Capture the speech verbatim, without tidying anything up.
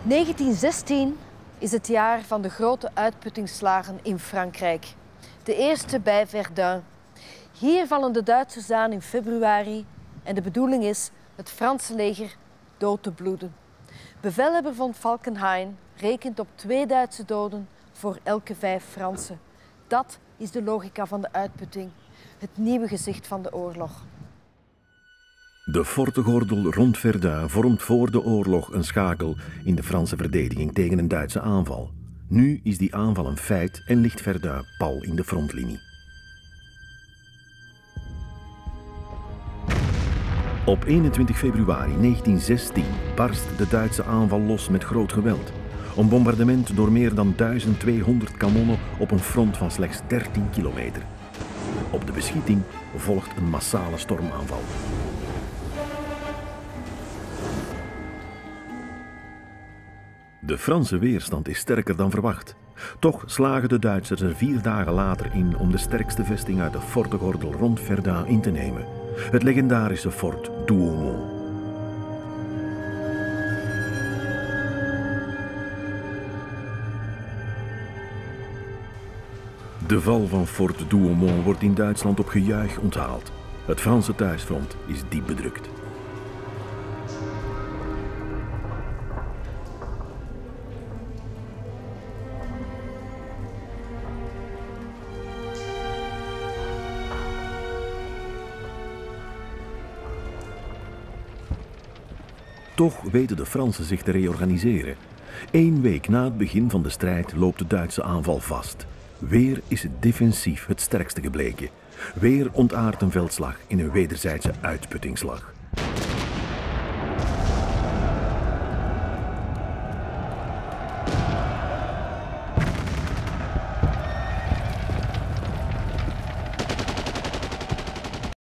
negentien zestien is het jaar van de grote uitputtingsslagen in Frankrijk. De eerste bij Verdun. Hier vallen de Duitsers aan in februari en de bedoeling is het Franse leger dood te bloeden. Bevelhebber von Falkenhayn rekent op twee Duitse doden voor elke vijf Fransen. Dat is de logica van de uitputting, het nieuwe gezicht van de oorlog. De fortengordel rond Verdun vormt voor de oorlog een schakel in de Franse verdediging tegen een Duitse aanval. Nu is die aanval een feit en ligt Verdun pal in de frontlinie. Op eenentwintig februari negentien zestien barst de Duitse aanval los met groot geweld. Een bombardement door meer dan duizend tweehonderd kanonnen op een front van slechts dertien kilometer. Op de beschieting volgt een massale stormaanval. De Franse weerstand is sterker dan verwacht. Toch slagen de Duitsers er vier dagen later in om de sterkste vesting uit de fortengordel rond Verdun in te nemen. Het legendarische fort Douaumont. De val van fort Douaumont wordt in Duitsland op gejuich onthaald. Het Franse thuisfront is diep bedrukt. Toch weten de Fransen zich te reorganiseren. Eén week na het begin van de strijd loopt de Duitse aanval vast. Weer is het defensief het sterkste gebleken. Weer ontaart een veldslag in een wederzijdse uitputtingsslag.